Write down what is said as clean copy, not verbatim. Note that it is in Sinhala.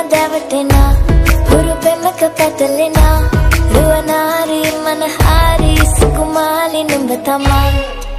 දැවටෙනා හුරු පෙමක පැටලෙනා රුවනාරි මනහාරි සුකුමාලි නුඹ තමා